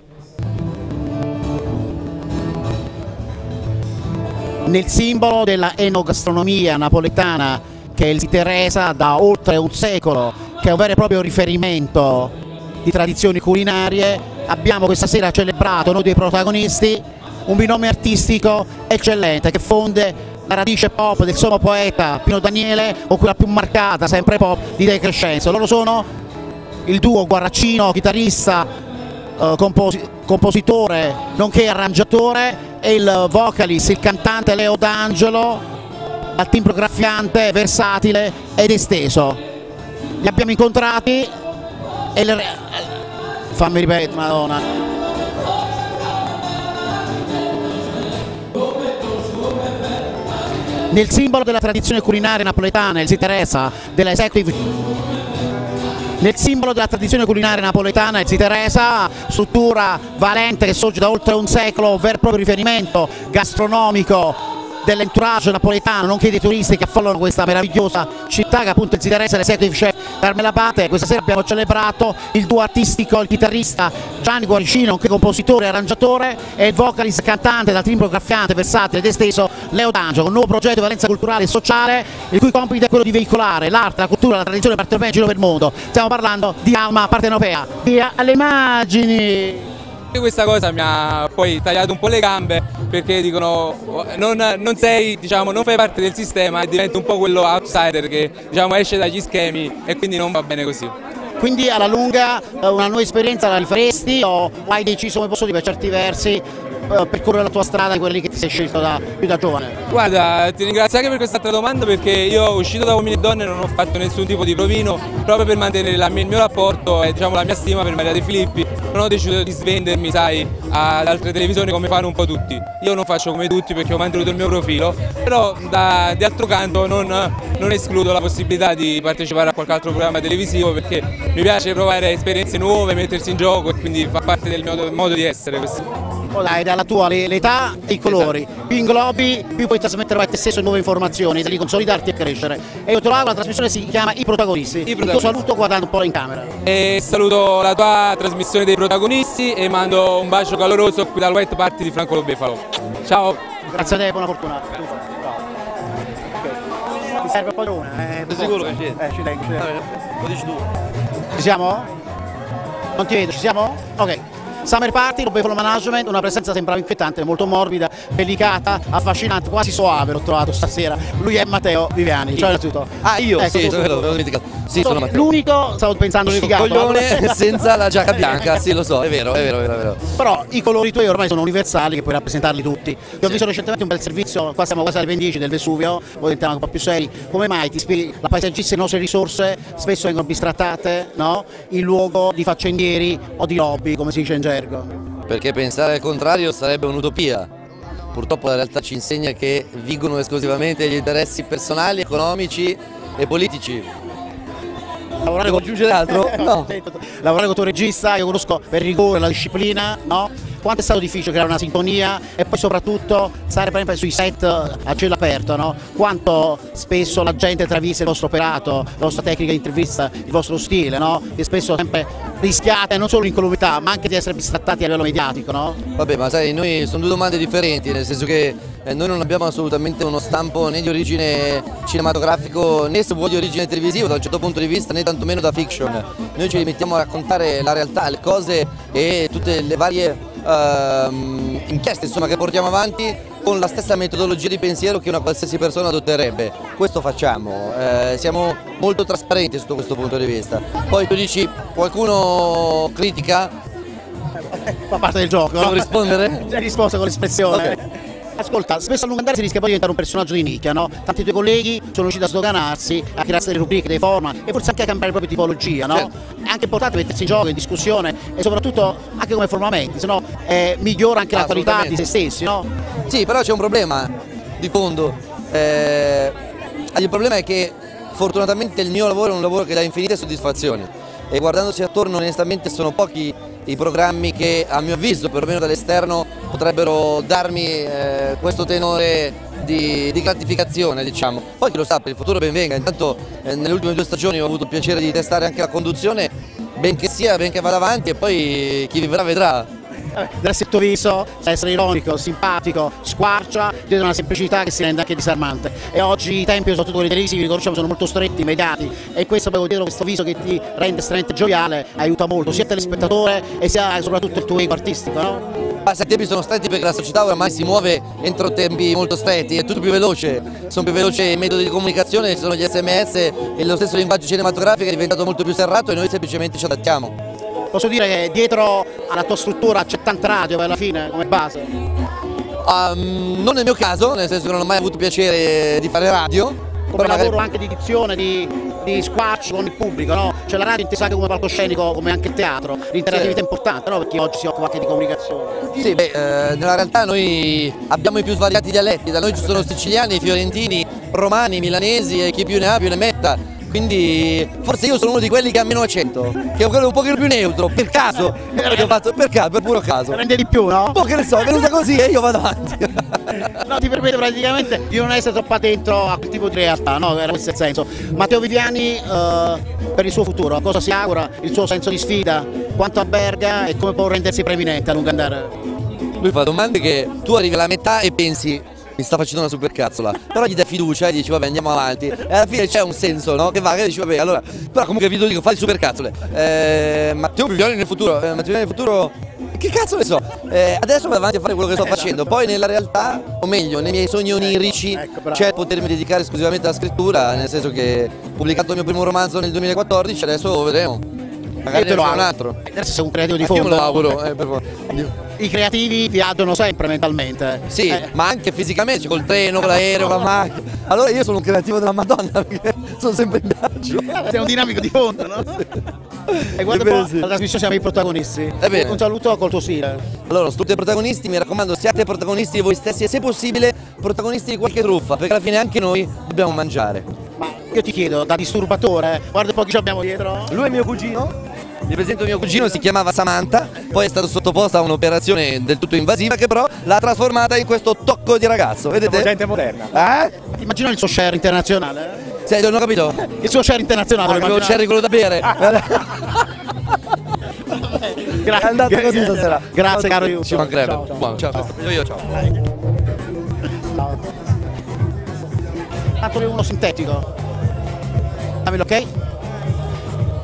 Nel simbolo della enogastronomia napoletana, che è il Ziteresa da oltre un secolo, che è un vero e proprio riferimento di tradizioni culinarie, abbiamo questa sera celebrato, noi dei protagonisti, un binomio artistico eccellente che fonde la radice pop del sommo poeta Pino Daniele con quella più marcata, sempre pop, di De Crescenzo. Loro sono il duo Guaracino, chitarrista, compositore nonché arrangiatore, e il vocalist, il cantante Leo D'Angelo, al timbro graffiante, versatile ed esteso. Li abbiamo incontrati e fammi ripetere, madonna. Nel simbolo della tradizione culinaria napoletana, il Ziteresa della executive. Nel simbolo della tradizione culinaria napoletana, il Ziteresa, struttura valente che sorge da oltre un secolo, vero e proprio riferimento gastronomico dell'entourage napoletano, nonché dei turisti che affollano questa meravigliosa città, che appunto il Ziteresa l'executive chef Carmela Abate. Questa sera abbiamo celebrato il duo artistico, il chitarrista Gianni Guaracino, nonché compositore e arrangiatore, e il vocalist cantante dal timbro graffiante, versatile ed esteso Leo D'Angelo, un nuovo progetto di valenza culturale e sociale, il cui compito è quello di veicolare l'arte, la cultura, la tradizione partenopea in giro per il mondo. Stiamo parlando di Alma Partenopea. Via alle immagini! Questa cosa mi ha poi tagliato un po' le gambe, perché dicono non sei, diciamo, non fai parte del sistema e diventi un po' quello outsider che, diciamo, esce dagli schemi, e quindi non va bene così. Quindi alla lunga una nuova esperienza la rifaresti, o hai deciso, come posso dire, per certi versi percorrere la tua strada di quelli che ti sei scelto più da giovane? Guarda, ti ringrazio anche per quest'altra domanda, perché io, uscito da Uomini e Donne, non ho fatto nessun tipo di provino, proprio per mantenere il mio rapporto e, diciamo, la mia stima per Maria De Filippi. Non ho deciso di svendermi, sai, ad altre televisioni come fanno un po' tutti. Io non faccio come tutti perché ho mantenuto il mio profilo, però di altro canto non escludo la possibilità di partecipare a qualche altro programma televisivo, perché mi piace provare esperienze nuove, mettersi in gioco, e quindi fa parte del mio modo di essere questo. Dai, dalla tua l'età e i colori, esatto. Più inglobi, più puoi trasmettere a te stesso nuove informazioni, da lì consolidarti e crescere. E io te lo auguro, la trasmissione si chiama I Protagonisti. Il tuo saluto guardando un po' in camera. E saluto la tua trasmissione dei Protagonisti e mando un bacio caloroso qui dal White Party di Franco Lo Befalo. Ciao. Grazie a te, buona fortuna. Ti serve poi una? Sicuro che ci ci tengo. Lo dici tu. Ci siamo? Non ti vedo, ci siamo? Ok. Summer Party, lo Buffalo Management, una presenza sembrava inquietante, molto morbida, delicata, affascinante, quasi soave l'ho trovato stasera. Lui è Matteo Viviani. Ciao innanzitutto. Ah, io? Ecco, Sì, l'ho dimenticato. Sì, sono Matteo. L'unico, stavo pensando l'unico coglione senza la giacca bianca, sì lo so, è vero. Però i colori tuoi ormai sono universali, che puoi rappresentarli tutti. Ho visto recentemente un bel servizio, qua siamo quasi alle pendici del Vesuvio, voi diventiamo un po' più seri. Come mai ti spieghi, la paesaggistica e le nostre risorse spesso vengono bistrattate, no? In luogo di faccendieri o di lobby, come si dice in gergo? Perché pensare al contrario sarebbe un'utopia. Purtroppo la realtà ci insegna che vigono esclusivamente gli interessi personali, economici e politici. Lavorare con aggiungere altro? No. Lavorare con il tuo regista, io conosco per rigore, la disciplina, no? Quanto è stato difficile creare una sintonia e poi soprattutto stare per esempio sui set a cielo aperto, no? Quanto spesso la gente travisa il vostro operato, la vostra tecnica di intervista, il vostro stile, no? Che spesso sempre rischiate non solo l'incolumità ma anche di essere bistrattati a livello mediatico, no? Vabbè, ma sai, noi sono due domande differenti, nel senso che noi non abbiamo assolutamente uno stampo né di origine cinematografico né se vuoi di origine televisiva da un certo punto di vista, né tantomeno da fiction. Noi ci limitiamo a raccontare la realtà, le cose e tutte le varie inchieste insomma, che portiamo avanti con la stessa metodologia di pensiero che una qualsiasi persona adotterebbe. Questo facciamo, siamo molto trasparenti sotto questo punto di vista. Poi tu dici, qualcuno critica? Fa parte del gioco, devo rispondere? Già risposto con l'espressione. Okay. Ascolta, spesso a lungo andare si rischia poi di diventare un personaggio di nicchia, no? Tanti tuoi colleghi sono riusciti a sdoganarsi, a crearsi delle rubriche, dei format e forse anche a cambiare proprio tipologia, no? Certo. È anche importante mettersi in gioco, in discussione e soprattutto anche come formamenti, se no migliora anche la qualità di se stessi, no? Sì, però c'è un problema di fondo. Il problema è che fortunatamente il mio lavoro è un lavoro che dà infinite soddisfazioni e guardandosi attorno onestamente sono pochi i programmi che a mio avviso, perlomeno dall'esterno, potrebbero darmi questo tenore di gratificazione, diciamo. Poi chi lo sa, per il futuro ben venga. Intanto nelle ultime 2 stagioni ho avuto il piacere di testare anche la conduzione, benché vada avanti e poi chi vivrà vedrà. Adesso il tuo viso, sa essere ironico, simpatico, squarcia, dietro una semplicità che si rende anche disarmante. E oggi i tempi, soprattutto quelli televisivi, li conosciamo, sono molto stretti, immediati e questo proprio dietro questo viso che ti rende estremamente gioviale aiuta molto, sia il telespettatore e sia soprattutto il tuo ego artistico, no? Ma se i tempi sono stretti perché la società oramai si muove entro tempi molto stretti, è tutto più veloce, sono più veloci i metodi di comunicazione, sono gli SMS e lo stesso linguaggio cinematografico è diventato molto più serrato e noi semplicemente ci adattiamo. Posso dire che dietro alla tua struttura c'è tanta radio alla fine come base? Non nel mio caso, nel senso che non ho mai avuto piacere di fare radio. Come lavoro anche di dizione, di squarcio con il pubblico, no? Cioè la radio intesa anche come palcoscenico, come anche il teatro, l'interattività è importante, no? Perché oggi si occupa anche di comunicazione. Sì, nella realtà noi abbiamo i più svariati dialetti, da noi ci sono siciliani, fiorentini, romani, milanesi e chi più ne ha più ne metta. Quindi forse io sono uno di quelli che ha meno accento, che è quello un pochino più neutro, per caso, che ho fatto per puro caso. Rende di più, no? Un po' che ne so, è venuta così e io vado avanti. No, ti permette praticamente di non essere troppo attento a quel tipo di realtà, no? Era questo il senso. Matteo Viviani per il suo futuro, cosa si augura? Il suo senso di sfida? Quanto alberga e come può rendersi preeminente a lungo andare? Lui fa domande che tu arrivi alla metà e pensi mi sta facendo una supercazzola, però gli dai fiducia e dici vabbè andiamo avanti e alla fine c'è un senso, no? Che va, che dici vabbè allora, però comunque vi dico fai supercazzole. Matteo Viviani nel futuro, che cazzo ne so, adesso vado avanti a fare quello che sto facendo, poi nella realtà, o meglio nei miei sogni onirici c'è potermi dedicare esclusivamente alla scrittura, nel senso che ho pubblicato il mio primo romanzo nel 2014, adesso vedremo. Magari un altro. Adesso sei un creativo di fondo. Io me lo auguro. I creativi viaggiano sempre mentalmente. Sì, ma anche fisicamente, col treno, con l'aereo, con la macchina. Allora io sono un creativo della Madonna perché sono sempre in viaggio. Sei un dinamico di fondo, no? E guarda un po', la trasmissione siamo i protagonisti. Un saluto col tuo stile. Allora, tutti i protagonisti, mi raccomando, siate protagonisti di voi stessi e se possibile protagonisti di qualche truffa, perché alla fine anche noi dobbiamo mangiare. Ma io ti chiedo, da disturbatore, guarda un po' chi ci abbiamo dietro. Lui è mio cugino. Vi presento mio cugino, si chiamava Samantha, poi è stato sottoposto a un'operazione del tutto invasiva che però l'ha trasformata in questo tocco di ragazzo, vedete? Gente moderna. Immagino il suo share internazionale. Sì, non ho capito. Il suo share internazionale. Il share quello da bere. È andata così stasera. Grazie caro Iuto. Ci mancherebbe. Ciao. Io ciao. Tanto uno sintetico. Dammi l'ok.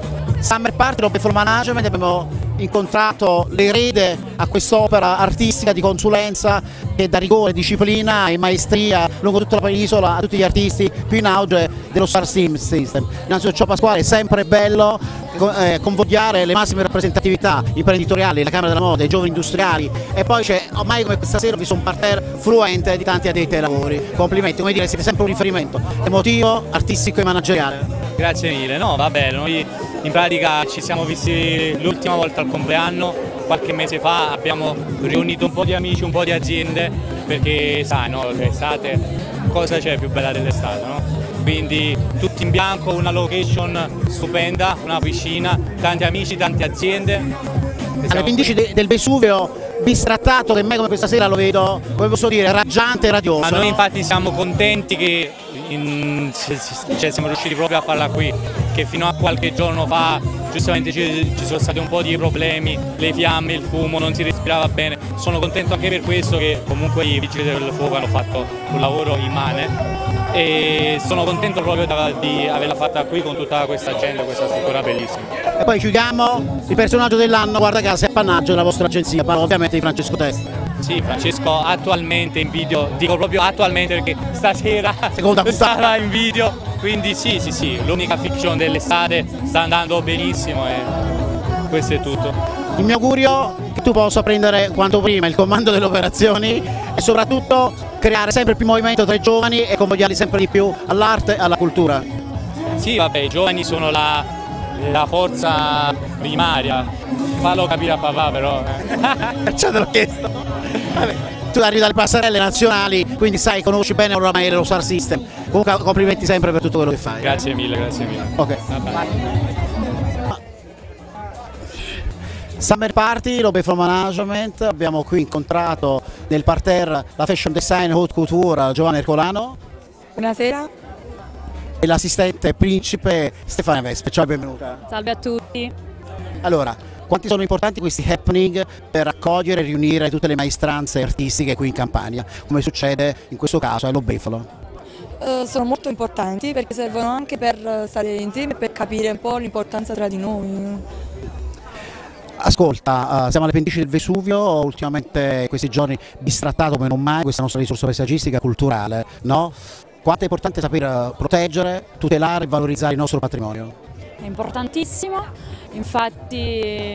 Summer Party, Robe for Management, abbiamo incontrato l'erede a quest'opera artistica di consulenza che dà rigore, disciplina e maestria lungo tutta la penisola a tutti gli artisti più in auge dello Star System. Innanzitutto ciao Pasquale, è sempre bello convogliare le massime rappresentatività imprenditoriali, la Camera della Moda, i giovani industriali, e poi c'è ormai come questa sera vi sono un parterre fluente di tanti addetti ai lavori. Complimenti, come dire, siete sempre un riferimento emotivo, artistico e manageriale. Grazie mille, no vabbè, noi in pratica ci siamo visti l'ultima volta al compleanno, qualche mese fa, abbiamo riunito un po' di amici, un po' di aziende, perché sai, no, l'estate, cosa c'è più bella dell'estate, no? Quindi tutti in bianco, una location stupenda, una piscina, tanti amici, tante aziende. Alle pendici del Vesuvio, bistrattato, che mai come questa sera lo vedo, come posso dire, raggiante e radioso. Ma noi no? infatti siamo contenti che siamo riusciti proprio a farla qui, che fino a qualche giorno fa giustamente ci sono stati un po' di problemi, le fiamme, il fumo, non si respirava bene. Sono contento anche per questo che comunque i vigili del fuoco hanno fatto un lavoro immane e sono contento proprio di averla fatta qui con tutta questa gente, questa struttura bellissima. E poi chiudiamo, il personaggio dell'anno, guarda caso, è appannaggio della vostra agenzia, parlo ovviamente di Francesco Testa. Sì, Francesco attualmente in video, dico proprio attualmente perché stasera sarà in video, quindi sì, l'unica fiction dell'estate sta andando benissimo e questo è tutto. Il mio augurio è che tu possa prendere quanto prima il comando delle operazioni e soprattutto creare sempre più movimento tra i giovani e convogliarli sempre di più all'arte e alla cultura. Sì, vabbè, i giovani sono la forza primaria, fallo capire a papà però. Perciò te l'ho chiesto. Vabbè, tu arrivi dalle passerelle nazionali, quindi sai, conosci bene oramai lo Star System. Comunque complimenti sempre per tutto quello che fai. Grazie mille, grazie mille. Ok. Summer Party, Robe for Management, abbiamo qui incontrato nel parterre la fashion design haute couture Giovanna Ercolano. Buonasera. E l'assistente principe Stefania Vespe, ciao e benvenuta. Salve a tutti. Allora, quanti sono importanti questi happening per raccogliere e riunire tutte le maestranze artistiche qui in Campania, come succede in questo caso a Lobefalo? Sono molto importanti perché servono anche per stare insieme e per capire un po' l'importanza tra di noi. Ascolta, siamo alle pendici del Vesuvio, ultimamente questi giorni bistrattato come non mai questa nostra risorsa paesaggistica e culturale, no? Quanto è importante saper proteggere, tutelare e valorizzare il nostro patrimonio? È importantissimo, infatti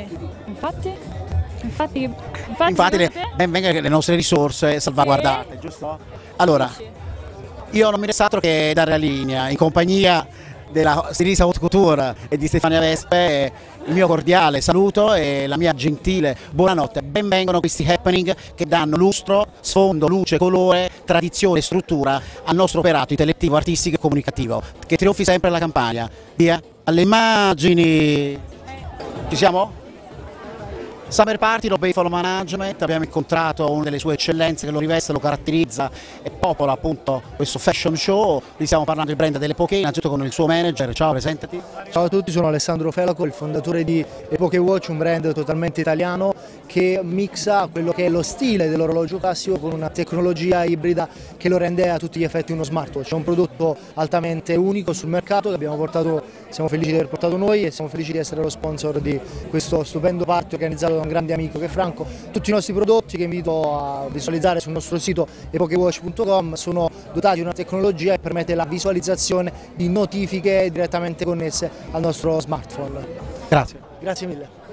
ben venga le nostre risorse salvaguardate, giusto? Allora, io non mi resta altro che dare la linea in compagnia della stilista haute couture e di Stefania Vespe, il mio cordiale saluto e la mia gentile buonanotte. Benvengano questi happening che danno lustro, sfondo, luce, colore, tradizione e struttura al nostro operato intellettivo, artistico e comunicativo, che trionfi sempre la Campania. Via alle immagini! Ci siamo? Summer Party, Robe for Management, abbiamo incontrato una delle sue eccellenze che lo riveste, lo caratterizza e popola appunto questo fashion show. Gli stiamo parlando del brand dell'Epoche, innanzitutto con il suo manager. Ciao, presentati. Ciao a tutti, sono Alessandro Felaco, il fondatore di Epoche Watch, un brand totalmente italiano che mixa quello che è lo stile dell'orologio classico con una tecnologia ibrida che lo rende a tutti gli effetti uno smartwatch. È un prodotto altamente unico sul mercato che abbiamo portato, siamo felici di aver portato noi e siamo felici di essere lo sponsor di questo stupendo party organizzato da un grande amico che è Franco. Tutti i nostri prodotti, che invito a visualizzare sul nostro sito epokewatch.com, sono dotati di una tecnologia che permette la visualizzazione di notifiche direttamente connesse al nostro smartphone. Grazie. Grazie mille.